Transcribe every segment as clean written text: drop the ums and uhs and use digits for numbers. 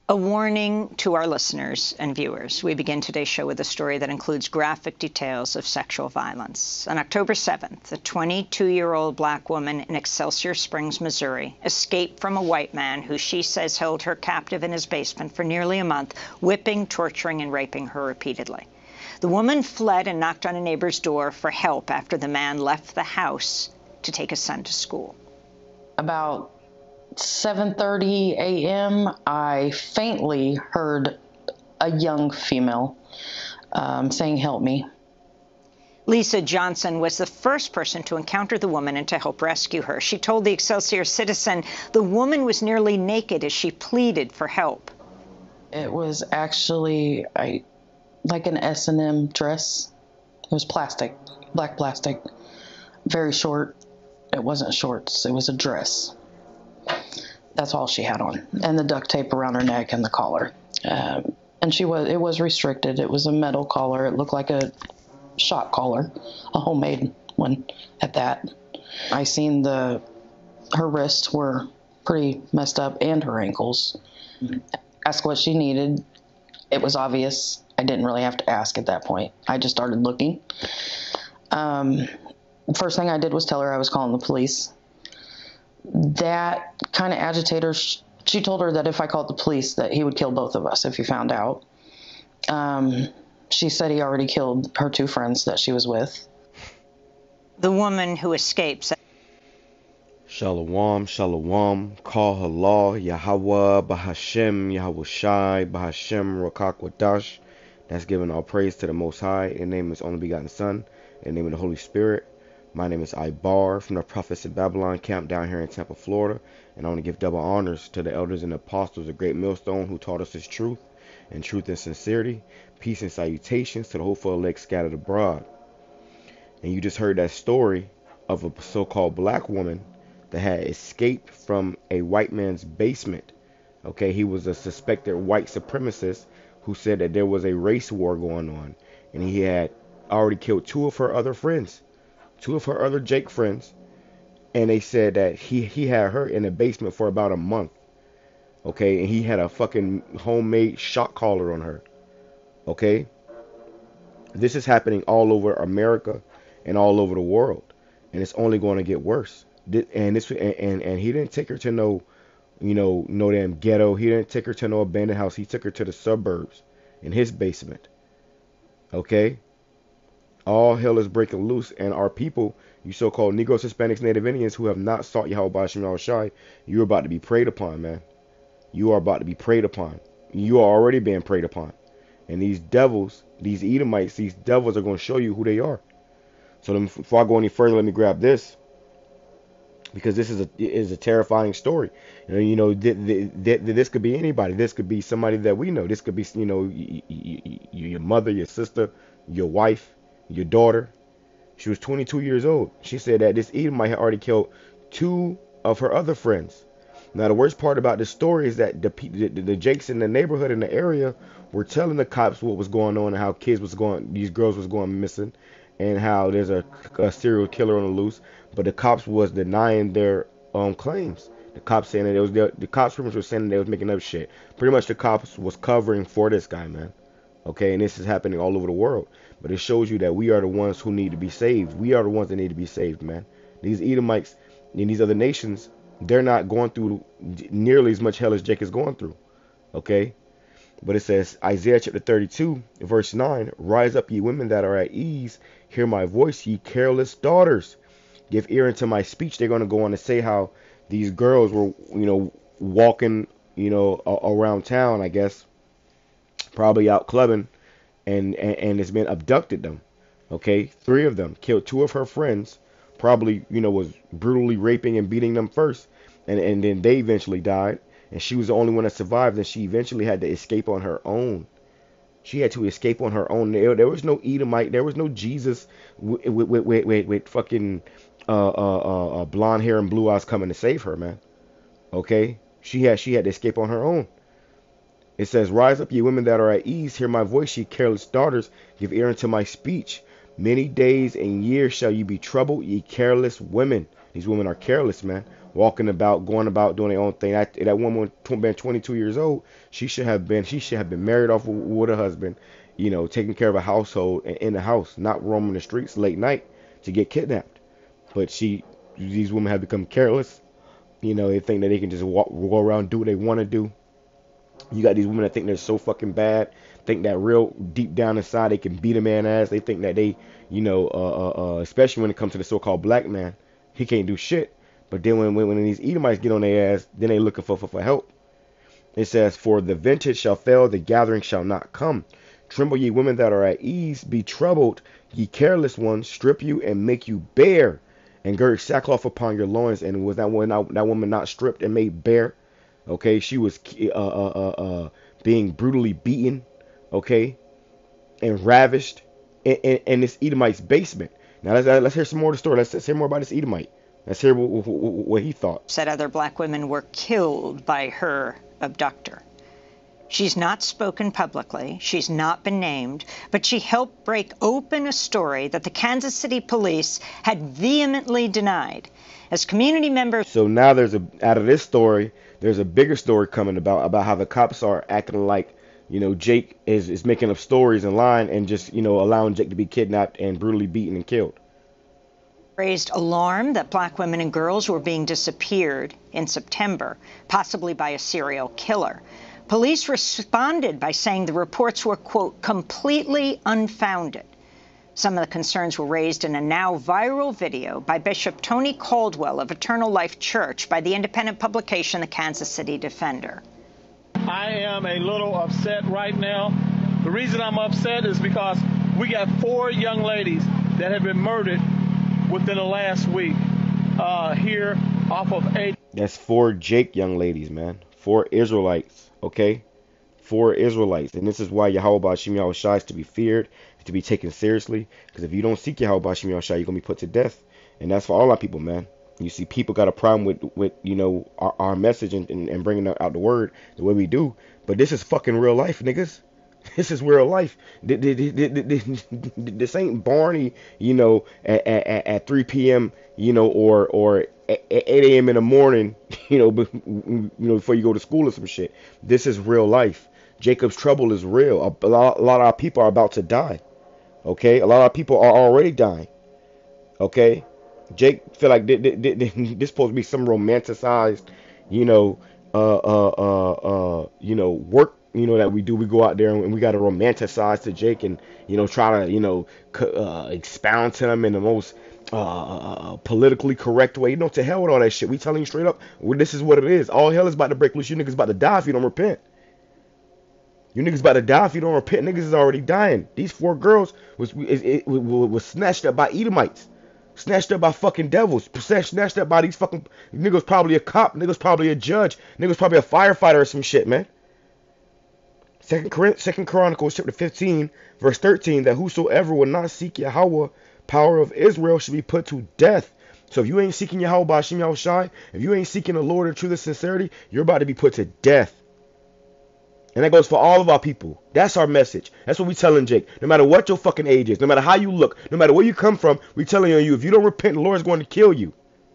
A warning to our listeners and viewers. We begin today's show with a story that includes graphic details of sexual violence. On October 7th, a 22-year-old black woman in Excelsior Springs, Missouri, escaped from a white man who she says held her captive in his basement for nearly a month, whipping, torturing, and raping her repeatedly. The woman fled and knocked on a neighbor's door for help after the man left the house to take his son to school. About 7:30 a.m., I faintly heard a young female saying, "Help me." Lisa Johnson was the first person to encounter the woman and to help rescue her. She told the Excelsior Citizen the woman was nearly naked as she pleaded for help. It was actually like an S&M dress. It was plastic, black plastic, very short. It wasn't shorts, it was a dress. That's all she had on, and the duct tape around her neck and the collar. And it was restricted. It was a metal collar. It looked like a shot collar, a homemade one at that. I seen her wrists were pretty messed up and her ankles. Asked what she needed. It was obvious. I didn't really have to ask at that point. I just started looking. First thing I did was tell her I was calling the police. That kind of agitated her. She told her that if I called the police, that he would kill both of us if he found out. She said he already killed her two friends that she was with. The woman who escapes. Shalom, shalom, call halal, Yahweh, Bahashem, Yahweh Shai, Bahashem, Rakakwadash. That's giving all praise to the Most High. In the name of His only begotten Son, in the name of the Holy Spirit. My name is Ibar from the Prophets of Babylon camp down here in Tampa, Florida. And I want to give double honors to the elders and apostles of Great Millstone who taught us His truth and sincerity. Peace and salutations to the hopeful elect scattered abroad. And you just heard that story of a so-called black woman that had escaped from a white man's basement. Okay, he was a suspected white supremacist who said that there was a race war going on. And he had already killed two of her other friends. Two of her other Jake friends, and they said that he had her in the basement for about a month, okay, and he had a fucking homemade shot collar on her, okay. This is happening all over America and all over the world, and it's only going to get worse. And he didn't take her to no damn ghetto. He didn't take her to no abandoned house. He took her to the suburbs in his basement, okay. All hell is breaking loose, and our people, you so-called Negroes, Hispanics, Native Indians who have not sought Yahweh Ba'ashem Yahweh Shai, you're about to be preyed upon, man. You are about to be preyed upon. You are already being preyed upon. And these devils, these Edomites, these devils are going to show you who they are. So before I go any further, let me grab this, because this is a terrifying story. This could be anybody. This could be somebody that we know. This could be, your mother, your sister, your wife, your daughter. She was 22 years old. She said that this Edomite had already killed two of her other friends. Now, the worst part about this story is that the Jakes in the neighborhood, in the area, were telling the cops what was going on and how these girls was going missing, and how there's a serial killer on the loose. But the cops was denying their claims. The cops saying that the cops pretty much were saying they was making up shit. Pretty much the cops was covering for this guy, man. Okay, and this is happening all over the world. But it shows you that we are the ones who need to be saved. We are the ones that need to be saved, man. These Edomites and these other nations, they're not going through nearly as much hell as Jake is going through. Okay? But it says, Isaiah chapter 32, verse 9, "Rise up, ye women that are at ease. Hear my voice, ye careless daughters. Give ear unto my speech." They're going to go on to say how these girls were, walking, around town, I guess, probably out clubbing, and it's been abducted them. Okay, three of them killed two of her friends, probably was brutally raping and beating them first, and then they eventually died, and she was the only one that survived, and she eventually had to escape on her own. She had to escape on her own. There was no Edomite, there was no Jesus with fucking blonde hair and blue eyes coming to save her, man. Okay, she had to escape on her own. It says, "Rise up, ye women that are at ease. Hear my voice, ye careless daughters. Give ear unto my speech. Many days and years shall ye be troubled, ye careless women." These women are careless, man. walking about, going about, doing their own thing. That woman, been 22 years old, she should have been married off with her husband, taking care of a household in the house, not roaming the streets late night to get kidnapped. But these women have become careless. They think that they can just go around, do what they want to do. You got these women that think they're so fucking bad, think that real deep down inside they can beat a man ass. They think that they, especially when it comes to the so-called black man, he can't do shit. But then when these Edomites get on their ass, then they looking for help. It says, "For the vintage shall fail, the gathering shall not come. Tremble ye women that are at ease, be troubled, ye careless ones, strip you and make you bare, and gird sackcloth upon your loins." And was that woman not stripped and made bare? Okay, she was being brutally beaten, okay, and ravished in this Edomite's basement. Now let's hear some more of the story. Let's hear more about this Edomite. Let's hear what he thought. Said other black women were killed by her abductor. She's not spoken publicly. She's not been named, but she helped break open a story that the Kansas City police had vehemently denied. As community members. So now out of this story, there's a bigger story coming about how the cops are acting like, Jake is making up stories in line and just, allowing Jake to be kidnapped and brutally beaten and killed. Raised alarm that black women and girls were being disappeared in September, possibly by a serial killer. Police responded by saying the reports were, quote, completely unfounded. Some of the concerns were raised in a now viral video by Bishop Tony Caldwell of Eternal Life Church by the independent publication The Kansas City Defender. I am a little upset right now. The reason I'm upset is because we got 4 young ladies that have been murdered within the last week here off of 8. That's 4 Jake young ladies, man. 4 Israelites, okay? 4 Israelites. And this is why Yahweh Ba'ashem Yahushua is to be feared, to be taken seriously. Because if you don't seek Yahweh Ba'ashem Yahushua, you're going to be put to death. And that's for all our people, man. You see, people got a problem with our message and bringing out the word the way we do. But this is fucking real life, niggas. This is real life. This ain't Barney, at 3 p.m., or at 8 a.m. in the morning, before you go to school or some shit. This is real life. Jacob's trouble is real. A lot of our people are about to die. Okay? A lot of people are already dying. Okay? Jake feel like this supposed to be some romanticized, work, that we do. We go out there and we got to romanticize to Jake and, try to, expound to him in the most politically correct way. To hell with all that shit. We telling you straight up, this is what it is. All hell is about to break loose. You niggas about to die if you don't repent. You niggas about to die if you don't repent. Niggas is already dying. These 4 girls was snatched up by Edomites. Snatched up by fucking devils. Snatched up by these fucking niggas. Probably a cop. Niggas probably a judge. Niggas probably a firefighter or some shit, man. Second Chronicles chapter 15 verse 13, that whosoever will not seek Yahweh, power of Israel, should be put to death. So if you ain't seeking Yahweh Ba'ashem Yahushua, if you ain't seeking the Lord in truth and sincerity, you're about to be put to death. And that goes for all of our people. That's our message. That's what we telling Jake. No matter what your fucking age is, no matter how you look, no matter where you come from, we telling you, if you don't repent, the Lord is going to kill you.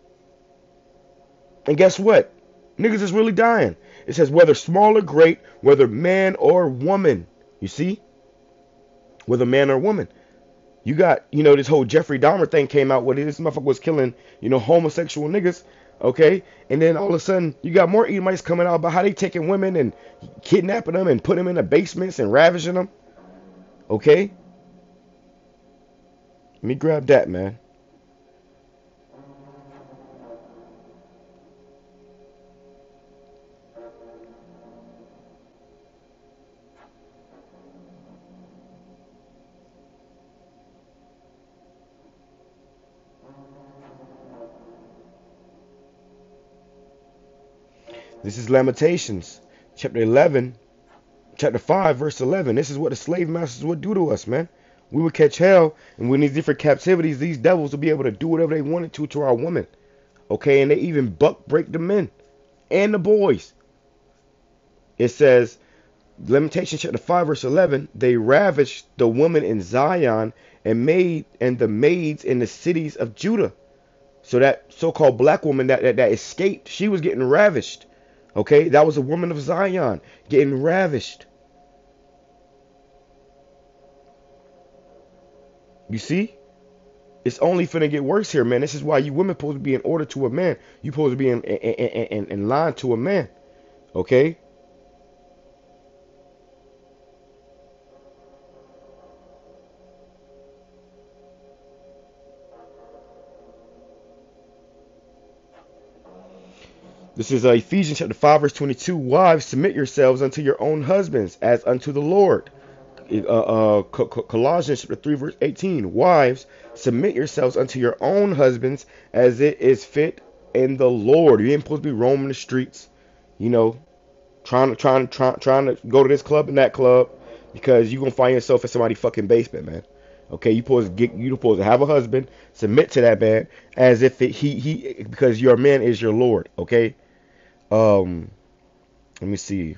And guess what? Niggas is really dying. It says whether small or great, whether man or woman. You see? Whether man or woman. You got, this whole Jeffrey Dahmer thing came out where this motherfucker was killing, homosexual niggas. Okay, and then all of a sudden you got more Edomites coming out about how they taking women and kidnapping them and putting them in the basements and ravaging them. Okay, let me grab that, man. This is Lamentations, chapter 5, verse 11. This is what the slave masters would do to us, man. We would catch hell, and when these different captivities, these devils would be able to do whatever they wanted to our women. Okay, and they even buck break the men and the boys. It says, Lamentations chapter 5, verse 11, they ravished the woman in Zion and the maids in the cities of Judah. So that so-called black woman that escaped, she was getting ravished. Okay, that was a woman of Zion getting ravished. You see? It's only finna get worse here, man. This is why you women supposed to be in order to a man. You supposed to be in line to a man. Okay? This is Ephesians chapter 5, verse 22. Wives, submit yourselves unto your own husbands as unto the Lord. Colossians chapter 3, verse 18. Wives, submit yourselves unto your own husbands as it is fit in the Lord. You ain't supposed to be roaming the streets, you know, trying to go to this club and that club, because you're gonna find yourself in somebody's fucking basement, man. Okay, you supposed to have a husband, submit to that man as if he because your man is your Lord. Okay. Let me see.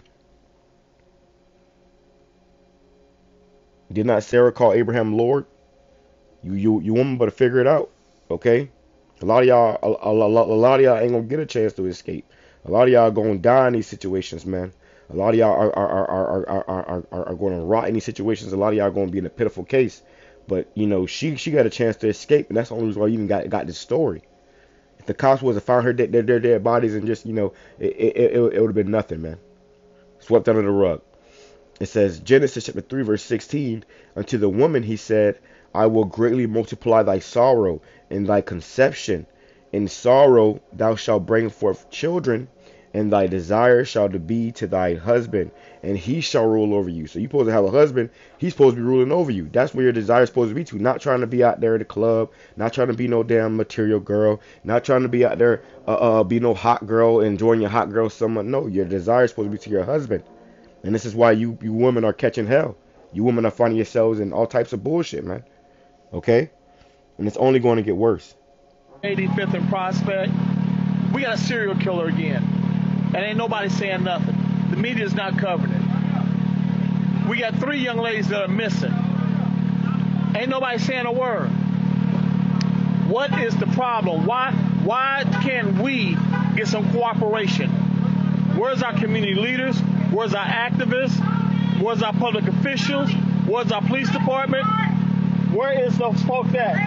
Did not Sarah call Abraham Lord? You woman better figure it out. Okay. A lot of y'all, a lot of y'all ain't gonna get a chance to escape. A lot of y'all gonna die in these situations, man. A lot of y'all are going to rot in these situations. A lot of y'all are going to be in a pitiful case. But you know, she got a chance to escape, and that's the only reason why you even got this story. If the cops was to find their dead bodies and just, you know, it would have been nothing, man. Swept under the rug. It says, Genesis chapter 3, verse 16, unto the woman he said, I will greatly multiply thy sorrow and thy conception. In sorrow thou shalt bring forth children, and thy desire shall be to thy husband, and he shall rule over you. So you're supposed to have a husband, he's supposed to be ruling over you. That's where your desire is supposed to be to. Not trying to be out there at the club, not trying to be no damn material girl, not trying to be out there be no hot girl, enjoying your hot girl summer. No, your desire is supposed to be to your husband. And this is why you women are catching hell. You women are finding yourselves in all types of bullshit, man. Okay? And it's only going to get worse. 85th and Prospect, we got a serial killer again. And ain't nobody saying nothing. The media's not covering it. We got 3 young ladies that are missing. Ain't nobody saying a word. What is the problem? Why can't we get some cooperation? Where's our community leaders? Where's our activists? Where's our public officials? Where's our police department? Where is those folks at?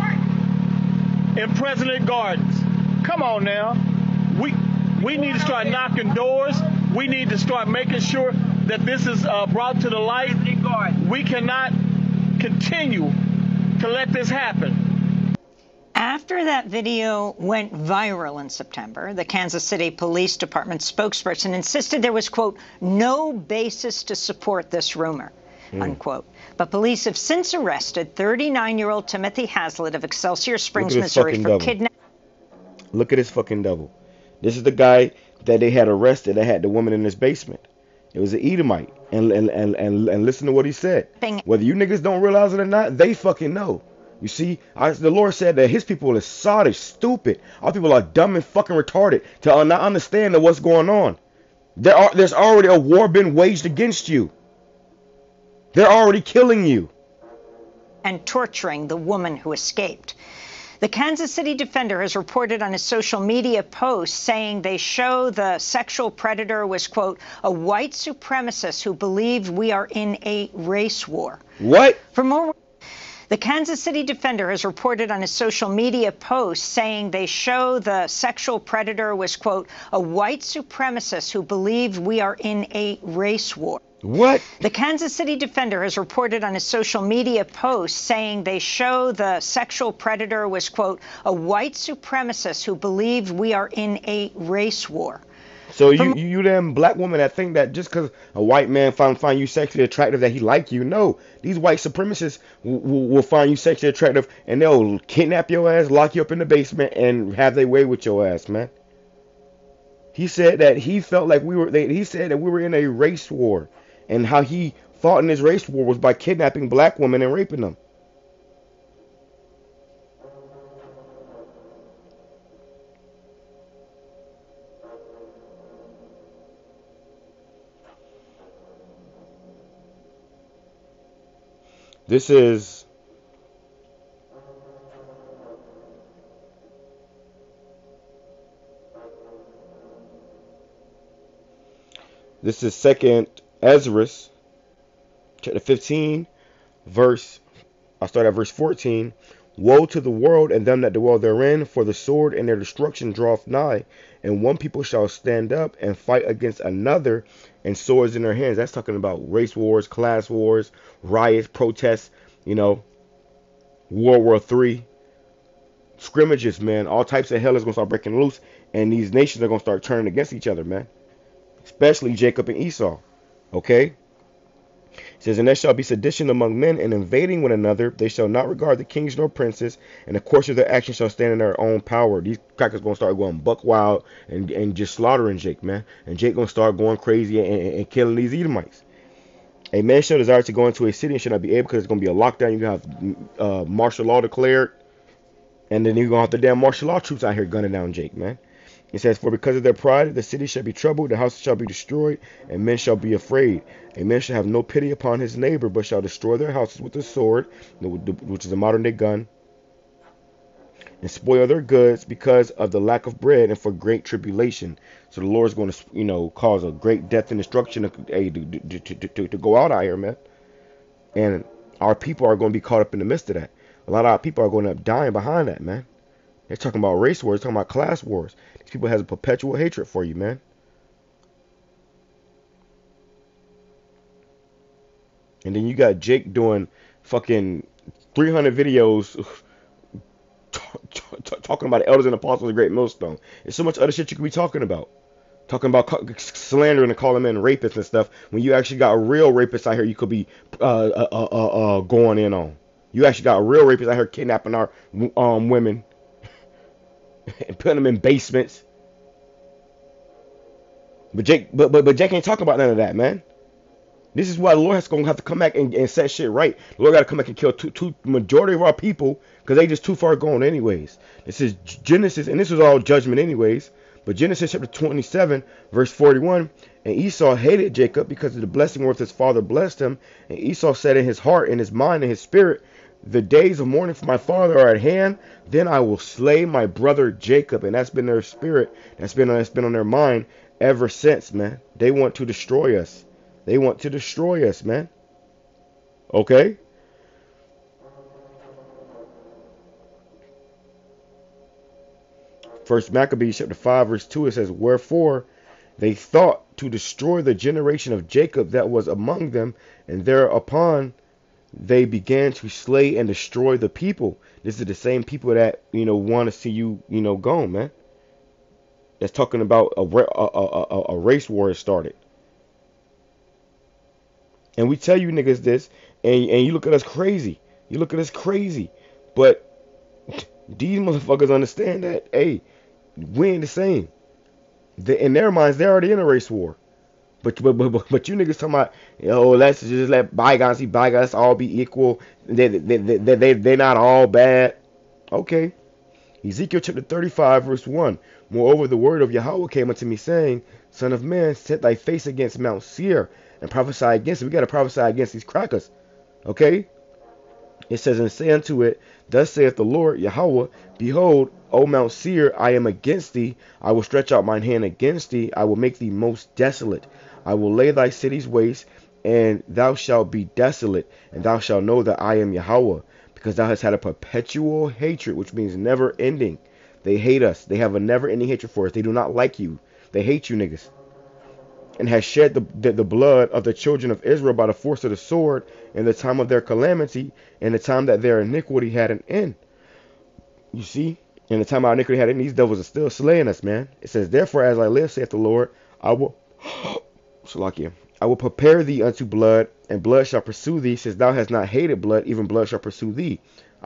In President Gardens. Come on now. We need to start knocking doors. We need to start making sure that this is brought to the light. We cannot continue to let this happen. After that video went viral in September, the Kansas City Police Department spokesperson insisted there was, quote, no basis to support this rumor, unquote. But police have since arrested 39-year-old Timothy Hazlitt of Excelsior Springs, Missouri for kidnapping. Look at this fucking devil. This is the guy that they had arrested that had the woman in his basement. It was an Edomite. And listen to what he said. Whether you niggas don't realize it or not, they fucking know. You see, the Lord said that his people are sottish, stupid. Our people are dumb and fucking retarded to not understand that what's going on. There's already a war been waged against you. They're already killing you. And torturing the woman who escaped. The Kansas City Defender has reported on his social media post saying they show the sexual predator was, quote, a white supremacist who believed we are in a race war. What? For more... The Kansas City Defender has reported on his social media post saying they show the sexual predator was, quote, a white supremacist who believed we are in a race war. What? The Kansas City Defender has reported on his social media post saying they show the sexual predator was, quote, a white supremacist who believed we are in a race war. So you them black woman that think that just because a white man find you sexually attractive that he like you. No, these white supremacists will find you sexually attractive and they'll kidnap your ass, lock you up in the basement, and have their way with your ass, man. He said that he felt like he said that we were in a race war, and how he fought in this race war was by kidnapping black women and raping them. This is This is Second Ezra, chapter 15, I'll start at verse 14. Woe to the world and them that dwell therein, for the sword and their destruction draweth nigh, and one people shall stand up and fight against another, and swords in their hands. That's talking about race wars, class wars, riots, protests, World War III, scrimmages, man. All types of hell is going to start breaking loose, and these nations are going to start turning against each other, man. Especially Jacob and Esau. Okay? It says, and there shall be sedition among men, and invading one another. They shall not regard the kings nor princes, and the course of their action shall stand in their own power. These crackers going to start going buck wild and just slaughtering Jake, man. And Jake going to start going crazy and killing these Edomites. A man shall desire to go into a city and shall not be able, because it's going to be a lockdown. You're going to have martial law declared. And then you're going to have the damn martial law troops out here gunning down Jake, man. It says, for because of their pride, the city shall be troubled, the houses shall be destroyed, and men shall be afraid. A man shall have no pity upon his neighbor, but shall destroy their houses with the sword, which is a modern day gun, and spoil their goods because of the lack of bread and for great tribulation. So the Lord is going to, cause a great death and destruction to go out here, man. And our people are going to be caught up in the midst of that. A lot of our people are going to end up dying behind that, man. They're talking about race wars, they're talking about class wars. These people has a perpetual hatred for you, man. And then you got Jake doing fucking 300 videos talking about the elders and apostles of the Great Millstone. There's so much other shit you could be talking about. Talking about slandering and calling men rapists and stuff, when you actually got a real rapist out here you could be going in on. You actually got a real rapist out here kidnapping our women and putting them in basements. But Jake ain't talking about none of that, man. This is why the Lord is going to have to come back and set shit right. The Lord got to come back and kill two majority of our people, because they just too far gone anyways. This is Genesis, and this was all judgment anyways. But Genesis chapter 27, verse 41, and Esau hated Jacob because of the blessing wherewith his father blessed him. And Esau said in his heart, in his mind, in his spirit, the days of mourning for my father are at hand. Then I will slay my brother Jacob. And that's been their spirit. That's been on their mind ever since, man. They want to destroy us. They want to destroy us, man. Okay? First Maccabees chapter 5, verse 2, it says, wherefore they thought to destroy the generation of Jacob that was among them, and thereupon they began to slay and destroy the people. This is the same people that, want to see you, gone, man. That's talking about a race war has started. And we tell you niggas this, and you look at us crazy. You look at us crazy. But these motherfuckers understand that, hey, we ain't the same. In their minds, they're already in a race war. But you niggas talking about, let's just let bygones be bygones, all be equal. They're not all bad. Okay. Ezekiel chapter 35, verse 1. Moreover, the word of Yahweh came unto me, saying, Son of man, set thy face against Mount Seir, and prophesy against it. We got to prophesy against these crackers. Okay? It says, and say unto it, Thus saith the Lord Yahweh, Behold, O Mount Seir, I am against thee. I will stretch out mine hand against thee. I will make thee most desolate. I will lay thy cities waste, and thou shalt be desolate, and thou shalt know that I am Yahweh, because thou hast had a perpetual hatred, which means never ending. They hate us. They have a never ending hatred for us. They do not like you. They hate you niggas. And has shed the blood of the children of Israel by the force of the sword in the time of their calamity, and the time that their iniquity had an end. You see? In the time our iniquity had an end, these devils are still slaying us, man. It says, Therefore, as I live, saith the Lord, I will prepare thee unto blood, and blood shall pursue thee, since thou hast not hated blood, even blood shall pursue thee.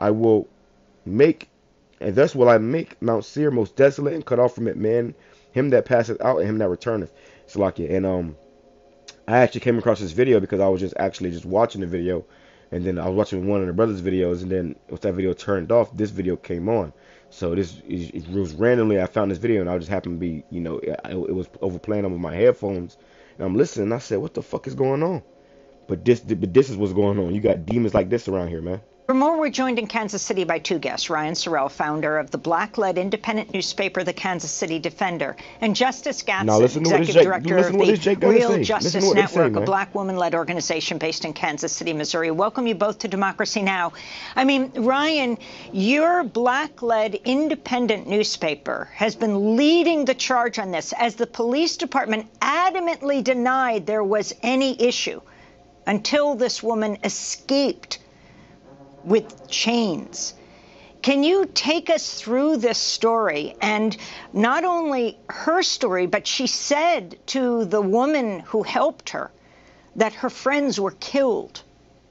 And thus will I make Mount Seir most desolate, and cut off from it man, him that passeth out, and him that returneth. Salakia. And I actually came across this video because I was just watching the video, and then I was watching one of the brothers' videos, and then once that video turned off, this video came on. So it was randomly I found this video, and I just happened to be, it was overplaying on my headphones, and I'm listening, and I said, what the fuck is going on? But this is what's going on. You got demons like this around here, man. For more, we're joined in Kansas City by two guests, Ryan Sorrell, founder of the Black-led independent newspaper, The Kansas City Defender, and Justice Gadsden, executive director of the Real Justice Network, a Black woman-led organization based in Kansas City, Missouri. Welcome you both to Democracy Now! I mean, Ryan, your Black-led independent newspaper has been leading the charge on this, as the police department adamantly denied there was any issue until this woman escaped with chains. Can you take us through this story, and not only her story, but she said to the woman who helped her that her friends were killed?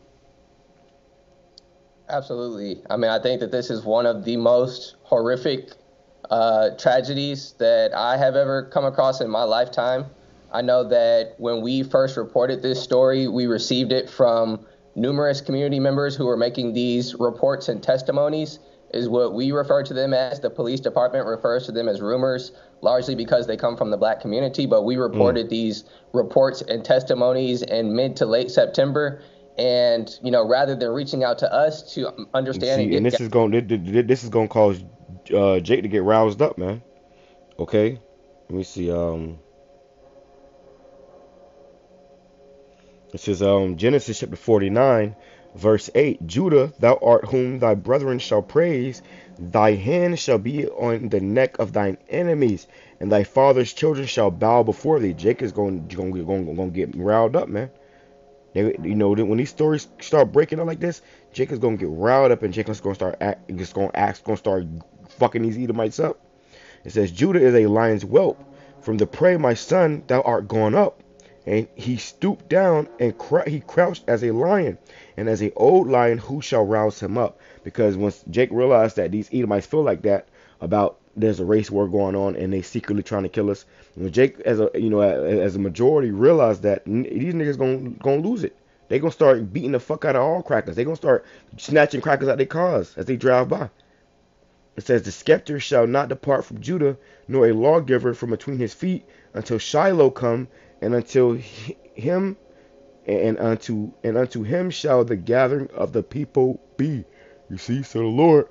Absolutely. I mean, I think that this is one of the most horrific tragedies that I have ever come across in my lifetime. I know that when we first reported this story, we received it from numerous community members who were making these reports and testimonies, is what we refer to them as. The police department refers to them as rumors, largely because they come from the Black community. But we reported these reports and testimonies in mid to late September. And, you know, rather than reaching out to us to understand and this is going to cause Jake to get roused up, man. Okay, let me see. It says, Genesis chapter 49, verse 8, Judah, thou art whom thy brethren shall praise, thy hand shall be on the neck of thine enemies, and thy father's children shall bow before thee. Jake is going to get riled up, man. You know, when these stories start breaking out like this, Jake is going to get riled up, and Jake is going to start fucking these Edomites up. It says, Judah is a lion's whelp. From the prey, my son, thou art gone up. And he stooped down and he crouched as a lion, and as an old lion, who shall rouse him up? Because once Jake realized that these Edomites feel like that about there's a race war going on and they secretly trying to kill us, when Jake as a majority realized that these niggas gonna lose it, they gonna start beating the fuck out of all crackers. They gonna start snatching crackers out their cars as they drive by. It says, the scepter shall not depart from Judah, nor a lawgiver from between his feet, until Shiloh come, and until him, and unto him shall the gathering of the people be. You see, so the Lord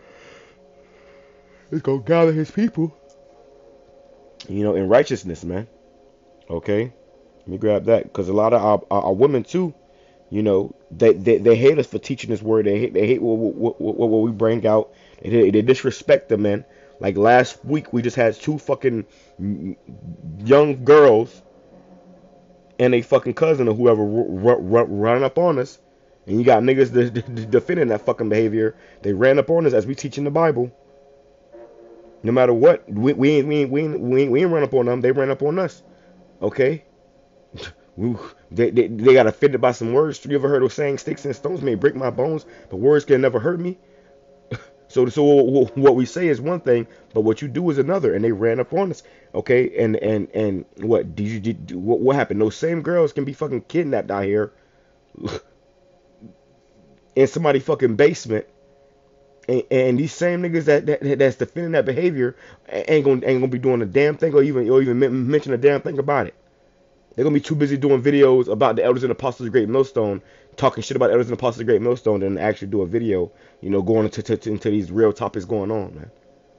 is gonna gather his people, you know, in righteousness, man. Okay, let me grab that, because a lot of our women too, you know, they hate us for teaching this word. They hate what we bring out. They disrespect them, man. Like last week, we just had two fucking young girls and a fucking cousin or whoever run up on us, and you got niggas defending that fucking behavior. They ran up on us as we teaching the Bible. No matter what, we ain't run up on them. They ran up on us. Okay, they got offended by some words. You ever heard of saying, "Sticks and stones may break my bones, but words can never hurt me"? So what we say is one thing, but what you do is another, and they ran up on us. Okay, and what happened? Those same girls can be fucking kidnapped out here in somebody's fucking basement, and these same niggas that's defending that behavior ain't gonna be doing a damn thing or even mention a damn thing about it. They're gonna be too busy doing videos about the elders and apostles of Great Millstone, talking shit about the elders and apostles of Great Millstone, than actually do a video, you know, going into these real topics going on, man.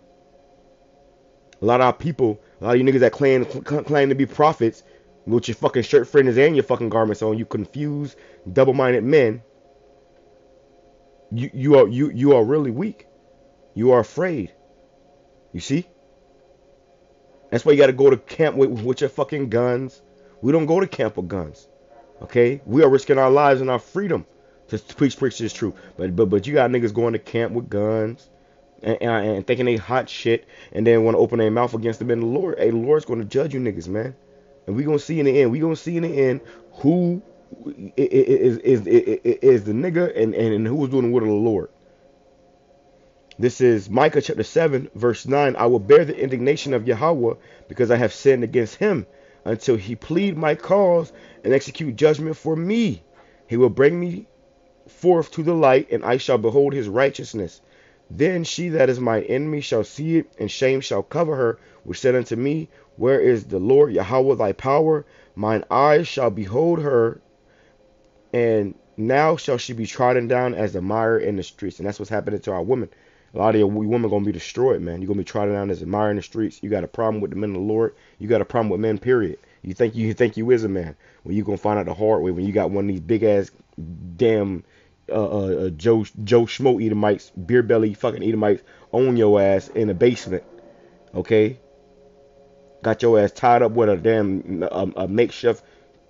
A lot of our people, a lot of you niggas that claim to be prophets, with your fucking shirt fringes and your fucking garments on, you confused, double-minded men. You are really weak. You are afraid. You see? That's why you got to go to camp with your fucking guns. We don't go to camp with guns. Okay? We are risking our lives and our freedom to preach this truth. But you got niggas going to camp with guns and thinking they hot shit, and then want to open their mouth against them. And the Lord's going to judge you niggas, man. And we going to see in the end. We going to see in the end who is the nigga and who was doing the will of the Lord. This is Micah chapter 7, verse 9. I will bear the indignation of Yahweh because I have sinned against him, until he plead my cause and execute judgment for me. He will bring me forth to the light, and I shall behold his righteousness. Then she that is my enemy shall see it, and shame shall cover her, which said unto me, where is the Lord Yahweh thy power? Mine eyes shall behold her, and Now shall she be trodden down as a mire in the streets. And that's what's happening to our women. A lot of your women going to be destroyed, man. You're going to be trodden down as a mire in the streets. You got a problem with the men of the Lord. You got a problem with men, period. You think you is a man. Well, you're going to find out the hard way when you got one of these big-ass damn Joe Schmo Edomites, beer belly fucking Edomites on your ass in the basement. Okay? Got your ass tied up with a damn a makeshift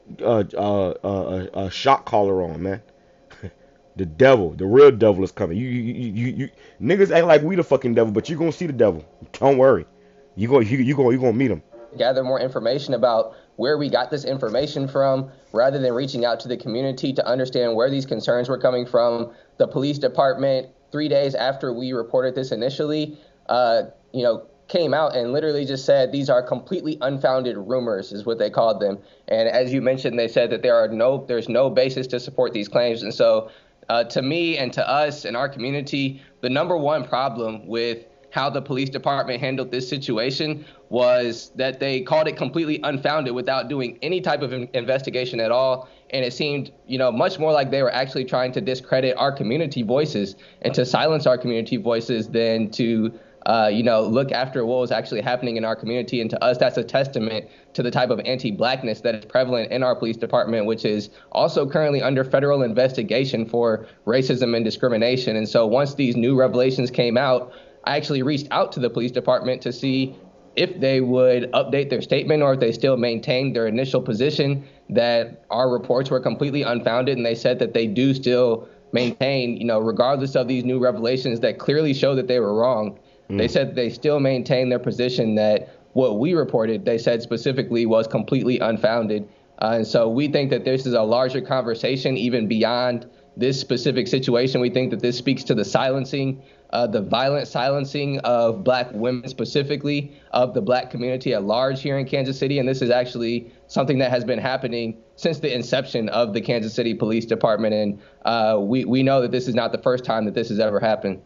shock collar on, man. The devil, the real devil is coming. You niggas act like we the fucking devil, but you gonna see the devil. Don't worry. You gonna meet him. Gather more information about where we got this information from, rather than reaching out to the community to understand where these concerns were coming from. The police department, 3 days after we reported this initially, came out and literally just said these are completely unfounded rumors, is what they called them. And as you mentioned, they said that there's no basis to support these claims. And so to me and to us and our community, the number one problem with how the police department handled this situation was that they called it completely unfounded without doing any type of investigation at all. And it seemed, much more like they were actually trying to discredit our community voices and to silence our community voices than to look after what was actually happening in our community. And to us, that's a testament to the type of anti-blackness that is prevalent in our police department, which is also currently under federal investigation for racism and discrimination. And so once these new revelations came out, I actually reached out to the police department to see if they would update their statement or if they still maintained their initial position that our reports were completely unfounded. And they said that they do still maintain, regardless of these new revelations that clearly show that they were wrong. They said they still maintain their position that what we reported, they said specifically, was completely unfounded. And so we think that this is a larger conversation even beyond this specific situation. We think that this speaks to the silencing, the violent silencing of black women specifically, of the black community at large here in Kansas City. And this is actually something that has been happening since the inception of the Kansas City Police Department. And we know that this is not the first time that this has ever happened.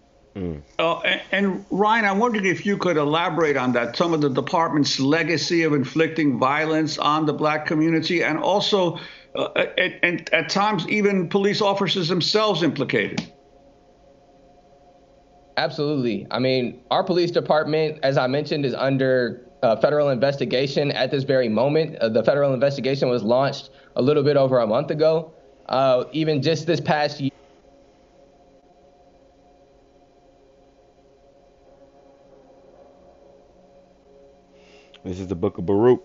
And Ryan, I'm wondering if you could elaborate on that, some of the department's legacy of inflicting violence on the black community, and also at times even police officers themselves implicated. Absolutely. I mean, our police department, as I mentioned, is under federal investigation at this very moment. The federal investigation was launched a little bit over a month ago. Even just this past year, this is the book of Baruch,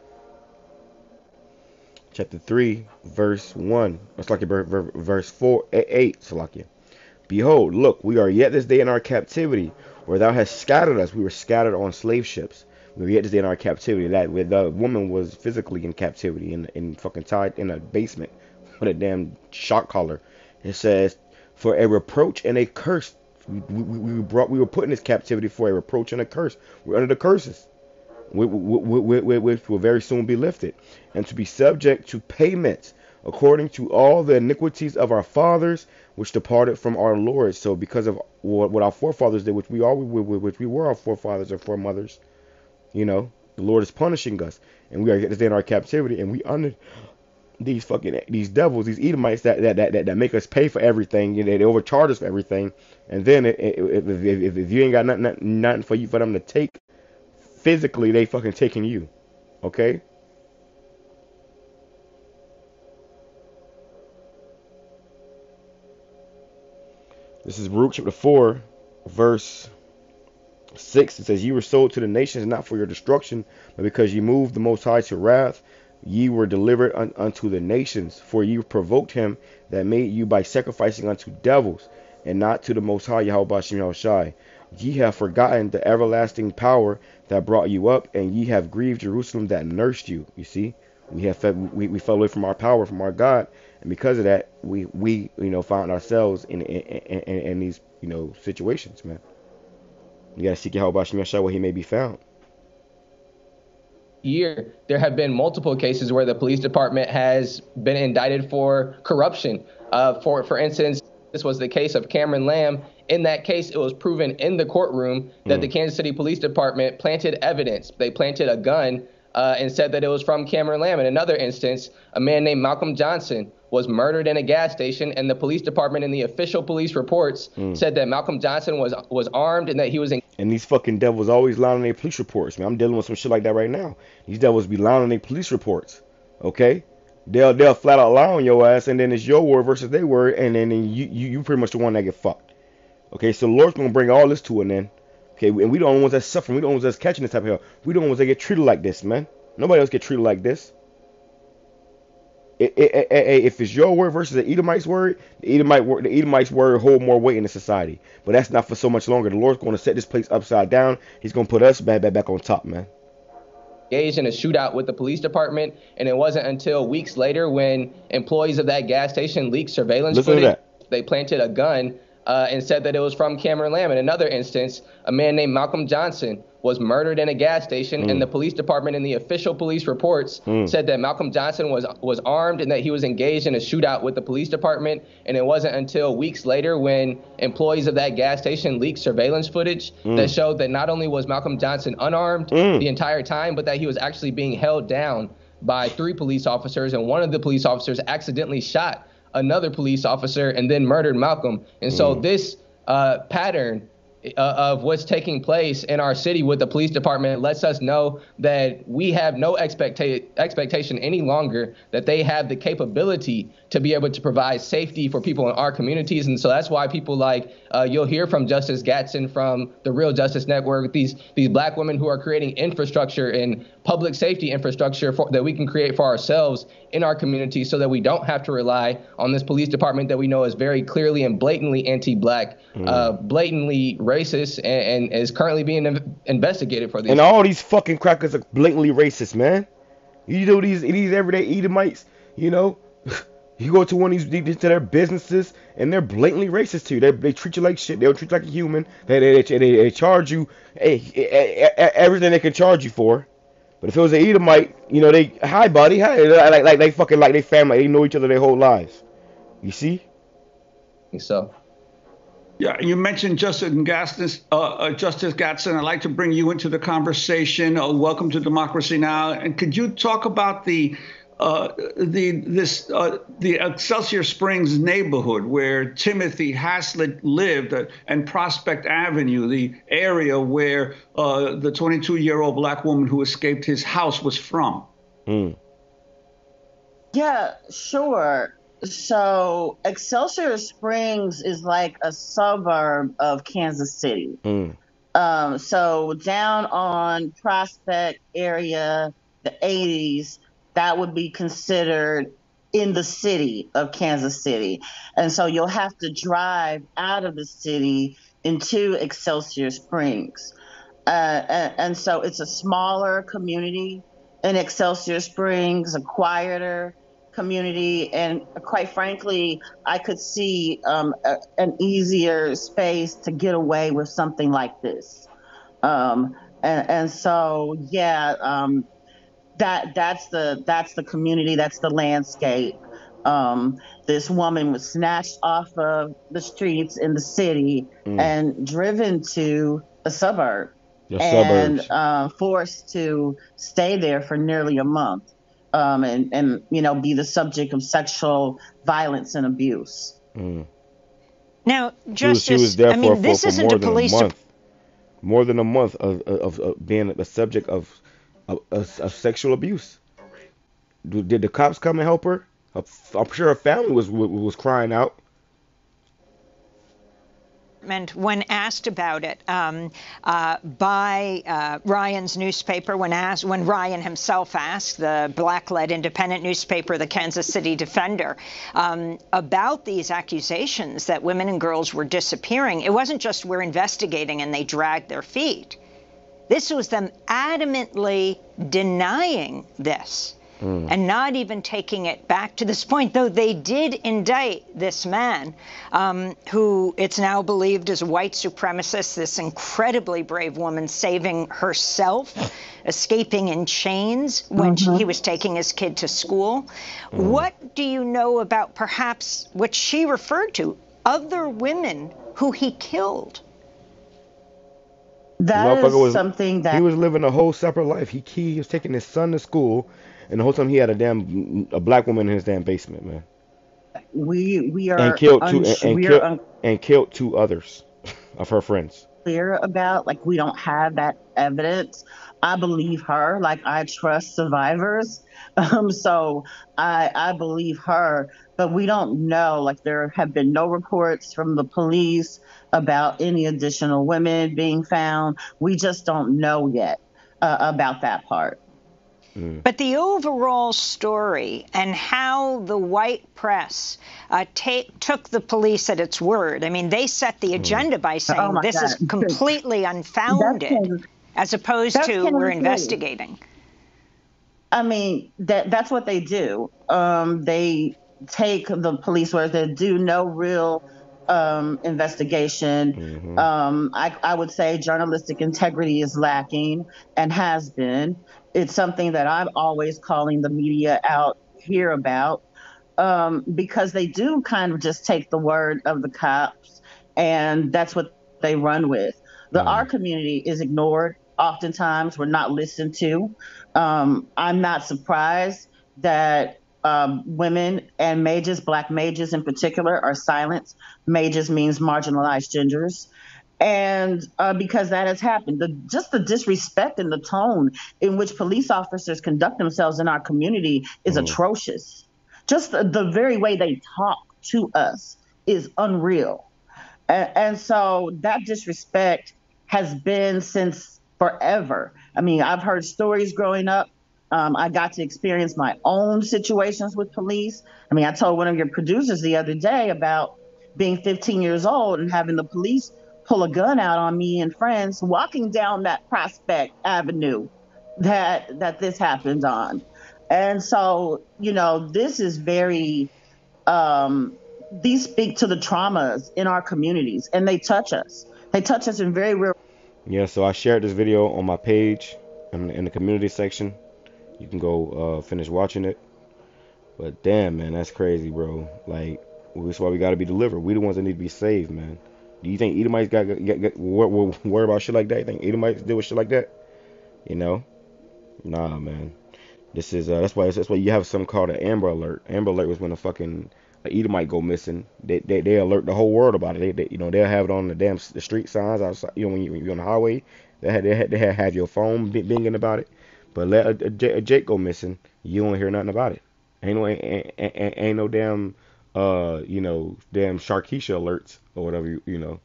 chapter 3, verse 1. It's like verse 8, Salakia. Behold, look, we are yet this day in our captivity, where thou hast scattered us. We were scattered on slave ships. We were yet this day in our captivity. That where the woman was physically in captivity, in fucking tied in a basement with a damn shock collar. It says, for a reproach and a curse. We were put in this captivity for a reproach and a curse. We're under the curses, which will very soon be lifted, and to be subject to payments according to all the iniquities of our fathers, which departed from our Lord. So because of what our forefathers did, which we were our forefathers or foremothers, the Lord is punishing us, and we are in our captivity, and we under these devils, these Edomites that make us pay for everything. They overcharge us for everything, and then if you ain't got nothing for them to take. Physically, they fucking taking you, okay? This is Baruch chapter 4, verse 6. It says, ye were sold to the nations, not for your destruction, but because ye moved the Most High to wrath, ye were delivered unto the nations. For ye provoked him that made you by sacrificing unto devils, and not to the Most High, Yahweh Bashem Yahushai. Ye have forgotten the everlasting power that brought you up, and ye have grieved Jerusalem that nursed you. You see, we fell away from our power, from our God, and because of that, we found ourselves in these situations, man. You gotta seek Yahweh Bashem Yahushai where he may be found. Year, there have been multiple cases where the police department has been indicted for corruption. For instance, this was the case of Cameron Lamb. In that case, it was proven in the courtroom that the Kansas City Police Department planted evidence. They planted a gun and said that it was from Cameron Lamb. In another instance, a man named Malcolm Johnson was murdered in a gas station, and the police department in the official police reports said that Malcolm Johnson was armed and that he was in. And these fucking devils always lying on their police reports, man. I'm dealing with some shit like that right now. These devils be lying on their police reports, okay? They'll flat out lie on your ass, and then it's your word versus their word, and then you pretty much the one that get fucked. Okay, so the Lord's gonna bring all this to an end. Okay, and we the only ones that's suffering. We the only ones that's catching this type of hell. We the only ones that get treated like this, man. Nobody else get treated like this. If it's your word versus the Edomite's word, the Edomite's word hold more weight in the society. But that's not for so much longer. The Lord's going to set this place upside down. He's going to put us back on top, man. Engaged in a shootout with the police department, and it wasn't until weeks later when employees of that gas station leaked surveillance footage, they planted a gun and said that it was from Cameron Lamb. In another instance, a man named Malcolm Johnson was murdered in a gas station, and the police department in the official police reports said that Malcolm Johnson was armed and that he was engaged in a shootout with the police department. And it wasn't until weeks later when employees of that gas station leaked surveillance footage that showed that not only was Malcolm Johnson unarmed the entire time, but that he was actually being held down by 3 police officers, and one of the police officers accidentally shot another police officer and then murdered Malcolm. And so this pattern of what's taking place in our city with the police department lets us know that we have no expectation any longer that they have the capability to be able to provide safety for people in our communities. And so that's why people like you'll hear from Justice Gatson from the Real Justice Network, these black women who are creating infrastructure and public safety infrastructure that we can create for ourselves in our community, so that we don't have to rely on this police department that we know is very clearly and blatantly anti-black, blatantly racist, and is currently being investigated for this. And all these fucking crackers are blatantly racist, man. You know, these everyday Edomites, you know, you go to one of these to their businesses and they're blatantly racist to you. They treat you like shit. They don't treat you like a human. They charge you everything they can charge you for. But if it was an Edomite, you know, hi buddy, hi, like they fucking like they family, they know each other their whole lives. You see? I think so. Yeah, you mentioned Justice Gatson. I'd like to bring you into the conversation. Welcome to Democracy Now! And could you talk about the Excelsior Springs neighborhood where Timothy Haslett lived, and Prospect Avenue, the area where the 22-year-old black woman who escaped his house was from? Yeah, sure. So Excelsior Springs is like a suburb of Kansas City. So down on Prospect area, the 80s, that would be considered in the city of Kansas City. And so you'll have to drive out of the city into Excelsior Springs. And so it's a smaller community in Excelsior Springs, a quieter community. And quite frankly, I could see an easier space to get away with something like this. And so, yeah, that's the community, that's the landscape. This woman was snatched off of the streets in the city and driven to a suburb and forced to stay there for nearly a month and you know, be the subject of sexual violence and abuse. Now, Justice, she was there this isn't a police more than a month of being the subject of sexual abuse. Did the cops come and help her? I'm sure her family was crying out. When asked about it by Ryan's newspaper, when Ryan himself asked the black-led independent newspaper, the Kansas City Defender, about these accusations that women and girls were disappearing, it wasn't just we're investigating and they dragged their feet. This was them adamantly denying this and not even taking it back to this point, though they did indict this man who it's now believed is a white supremacist, this incredibly brave woman saving herself, escaping in chains when he was taking his kid to school. What do you know about perhaps what she referred to, other women who he killed? That is something that... He was living a whole separate life. He was taking his son to school, and the whole time he had a black woman in his damn basement, man. we and are killed two unsure. and killed two others of her friends. Clear about, like, we don't have that evidence. I believe her, like I trust survivors. So I believe her, but we don't know. Like, there have been no reports from the police about any additional women being found. We just don't know yet about that part. But the overall story and how the white press took the police at its word. I mean, they set the agenda by saying this is completely unfounded, as opposed to we're investigating. I mean, that's what they do. They take the police where they do no real investigation. I would say journalistic integrity is lacking and has been. It's something that I'm always calling the media out here about, because they do kind of just take the word of the cops, and that's what they run with. Our community is ignored. Oftentimes, we're not listened to. I'm not surprised that women and mages, Black mages in particular, are silenced. Mages means marginalized genders. And because that has happened, just the disrespect and the tone in which police officers conduct themselves in our community is atrocious. Just the very way they talk to us is unreal. And so that disrespect has been since forever. I mean, I've heard stories growing up. I got to experience my own situations with police. I mean, I told one of your producers the other day about being 15 years old and having the police pull a gun out on me and friends walking down that Prospect Avenue that this happened on. And so, this is very, these speak to the traumas in our communities, and they touch us. They touch us in very real. Yeah, so I shared this video on my page in the community section. You can go finish watching it. But damn, man, that's crazy, bro. Like, that's why we got to be delivered. We the ones that need to be saved, man. Do you think Edomites got worry about shit like that? You think Edomites deal with shit like that? Nah, man. This is that's why you have something called an Amber Alert. Amber Alert was when a fucking Edomite go missing. They alert the whole world about it. They'll have it on the street signs outside. When you're on the highway, they have your phone binging about it. But let a Jake go missing, you don't hear nothing about it. Ain't no damn damn Sharkeisha alerts or whatever,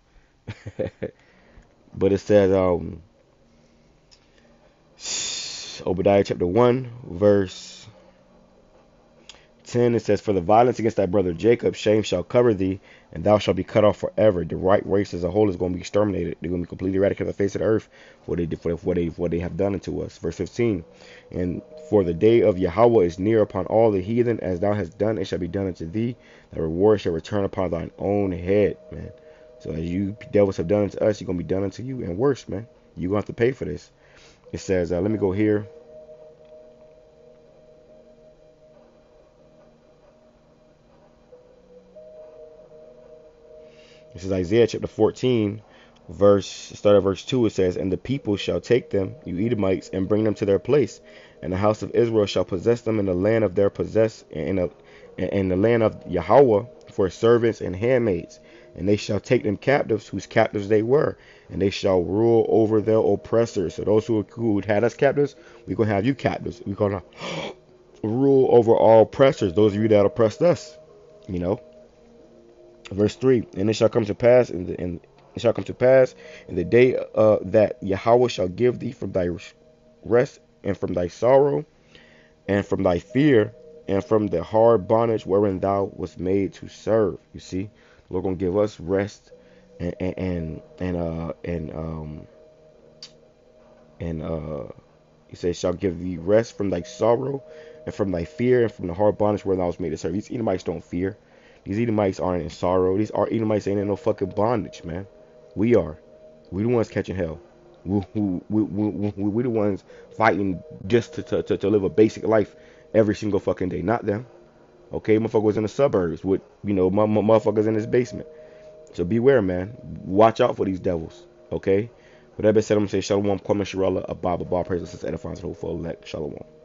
But it says Obadiah chapter 1 verse 10, it says, "For the violence against thy brother Jacob, shame shall cover thee, and thou shalt be cut off forever." The right race as a whole is going to be exterminated. They're going to be completely eradicated off the face of the earth for what they have done unto us. Verse 15, "And for the day of Yahweh is near upon all the heathen, as thou hast done, it shall be done unto thee. Thy reward shall return upon thine own head," man. So as you devils have done unto us, you're going to be done unto you, and worse, man. You're going to have to pay for this. It says, let me go here. This is Isaiah chapter 14, start at verse 2. It says, "And the people shall take them, you Edomites, and bring them to their place. And the house of Israel shall possess them in the land of their possess, in the land of Yahweh, for servants and handmaids. And they shall take them captives, whose captives they were. And they shall rule over their oppressors." So those who had us captives, we're going to have you captives. We're going to rule over all oppressors, those of you that oppressed us, Verse 3, "And it shall come to pass in the day that Yahweh shall give thee from thy rest and from thy sorrow and from thy fear and from the hard bondage wherein thou wast made to serve." You see, the Lord gonna give us rest and he says, "Shall give thee rest from thy sorrow and from thy fear and from the hard bondage wherein thou wast made to serve." These Edomites don't fear. These Edomites aren't in sorrow. These Edomites ain't in no fucking bondage, man. We are. We the ones catching hell. We the ones fighting just to live a basic life every single fucking day. Not them. Okay, motherfuckers in the suburbs with, motherfuckers in his basement. So beware, man. Watch out for these devils. Okay? With that being said, I'm going to say Shalom, Kwame Sharala, Abba, praise, edifying, the whole full elect. Shalom.